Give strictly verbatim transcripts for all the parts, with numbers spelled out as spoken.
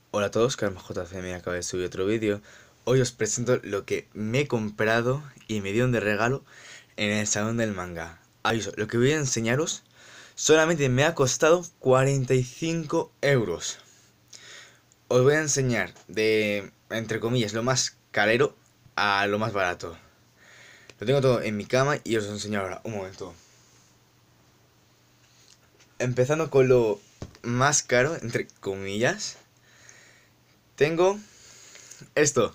Hola a todos, Karma J C me acaba de subir otro vídeo. Hoy os presento lo que me he comprado y me dieron de regalo en el salón del manga. Aviso, lo que voy a enseñaros solamente me ha costado cuarenta y cinco euros. Os voy a enseñar de, entre comillas, lo más carero a lo más barato. Lo tengo todo en mi cama y os lo enseño ahora. Un momento. Empezando con lo más caro, entre comillas. Tengo esto.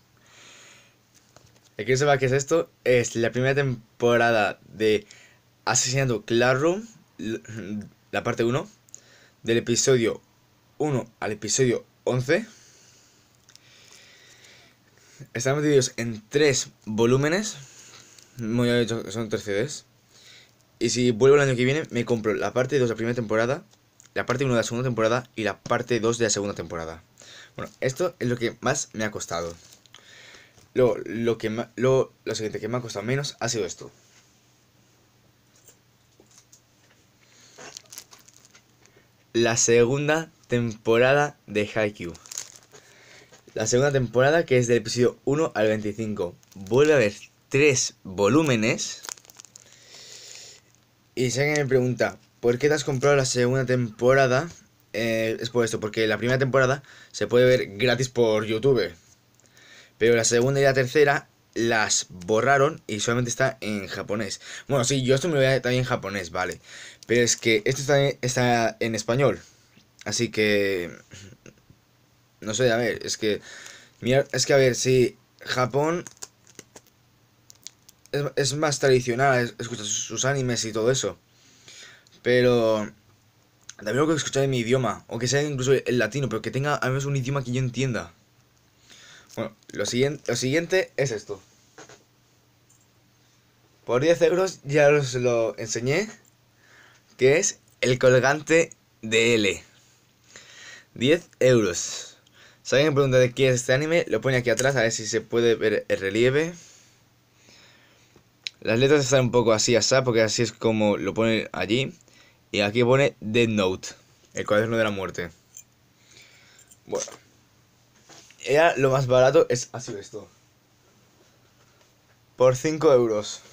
El que no sepa qué es esto, es la primera temporada de Asesinato Classroom, la parte uno, del episodio uno al episodio once. Están divididos en tres volúmenes, muy bien dicho que son tres C Ds. Y si vuelvo el año que viene, me compro la parte dos de la primera temporada, la parte uno de la segunda temporada y la parte dos de la segunda temporada. Bueno, esto es lo que más me ha costado. Lo, lo, que ma, lo, lo siguiente que me ha costado menos ha sido esto. La segunda temporada de Haikyuu. La segunda temporada, que es del episodio uno al veinticinco. Vuelve a haber tres volúmenes. Y si alguien me pregunta, ¿por qué te has comprado la segunda temporada? Eh, es por esto, porque la primera temporada se puede ver gratis por YouTube. Pero la segunda y la tercera las borraron y solamente está en japonés. Bueno, sí, yo esto me lo voy a ver también en japonés, vale. Pero es que esto está, está en español. Así que... No sé, a ver, es que... Mira, es que a ver, si Japón es, es más tradicional, escucha sus, sus animes y todo eso. Pero... También lo que escuchar en mi idioma, o que sea incluso el latino, pero que tenga al menos un idioma que yo entienda. Bueno, lo siguiente, lo siguiente es esto. Por diez euros ya os lo enseñé, que es el colgante de L. diez euros. Si alguien me pregunta de qué es este anime, lo pone aquí atrás, a ver si se puede ver el relieve. Las letras están un poco así, así, porque así es como lo pone allí. Y aquí pone Death Note, el cuaderno de la muerte. Bueno, era lo más barato, es así esto. Por cinco euros.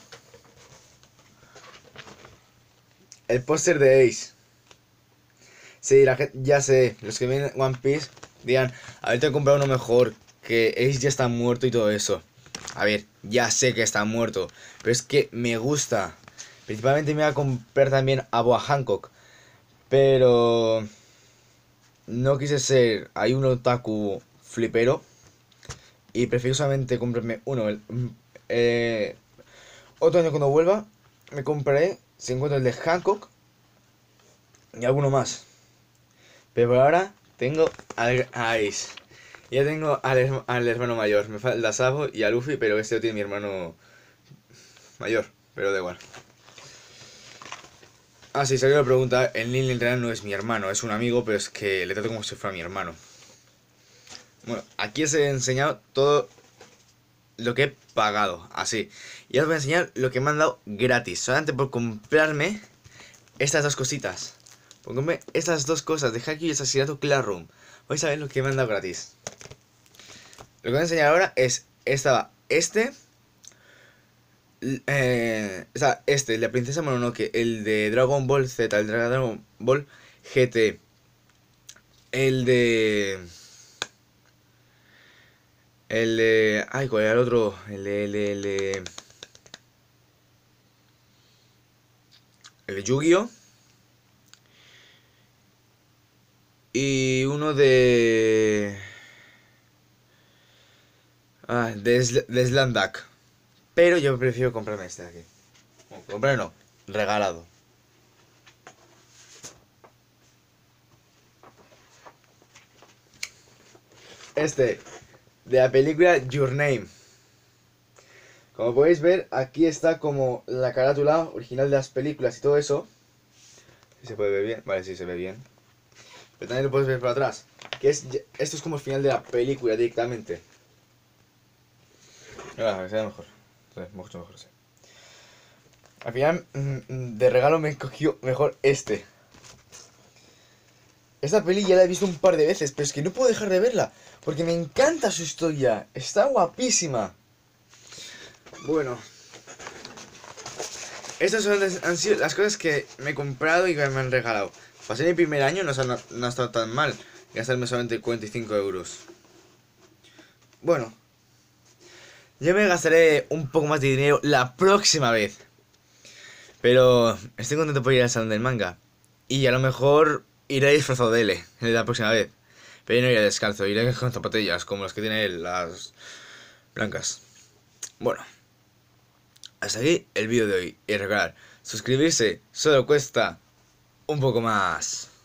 El póster de Ace. Sí, la gente, ya sé, los que ven One Piece dirán, a ver, te he comprado uno mejor, que Ace ya está muerto y todo eso. A ver, ya sé que está muerto, pero es que me gusta. Principalmente me voy a comprar también a Boa Hancock, pero no quise ser, hay un otaku flipero y prefiero solamente comprarme uno. El, eh, otro año cuando vuelva me compraré, si encuentro el de Hancock y alguno más. Pero por ahora tengo al, a Ace. Ya tengo al, al hermano mayor. Me falta a Sabo y a Luffy, pero este lo tiene mi hermano mayor. Pero da igual. Ah, sí, si alguien me pregunta, el Lil en realidad no es mi hermano, es un amigo, pero es que le trato como si fuera mi hermano. Bueno, aquí os he enseñado todo lo que he pagado, así. Y ahora os voy a enseñar lo que me han dado gratis, solamente por comprarme estas dos cositas. Por comprarme estas dos cosas de Haikyuu y el Asesinato Classroom. Vais a ver lo que me han dado gratis. Lo que voy a enseñar ahora es, estaba este, eh, o sea, este, el de la Princesa Mononoke, el de Dragon Ball Z, el de Dragon Ball G T, el de... El de... Ay, ¿cuál era el otro? El de... El de... El de, el de Yu-Gi-Oh! Y uno de... Ah, de, Sl de Slam Dunk. Pero yo prefiero comprarme este de aquí. Bueno, comprarme no, regalado. Este, de la película Your Name. Como podéis ver, aquí está como la carátula original de las películas y todo eso. ¿Se puede ver bien? Vale, sí, se ve bien. Pero también lo puedes ver por atrás. Que es, esto es como el final de la película directamente. Ah, que sea mejor. Sí, mucho mejor, sí. Al final, de regalo me cogió mejor este. Esta peli ya la he visto un par de veces, pero es que no puedo dejar de verla. Porque me encanta su historia. Está guapísima. Bueno. Estas son, han sido las cosas que me he comprado y que me han regalado. Pasé mi primer año, no, no, no ha estado tan mal gastarme solamente cuarenta y cinco euros. Bueno. Yo me gastaré un poco más de dinero la próxima vez. Pero estoy contento por ir al salón del manga. Y a lo mejor iré disfrazado de L la próxima vez. Pero yo no iré descalzo, iré con zapatillas como las que tiene él, las blancas. Bueno. Hasta aquí el vídeo de hoy. Y recordar, suscribirse solo cuesta un poco más.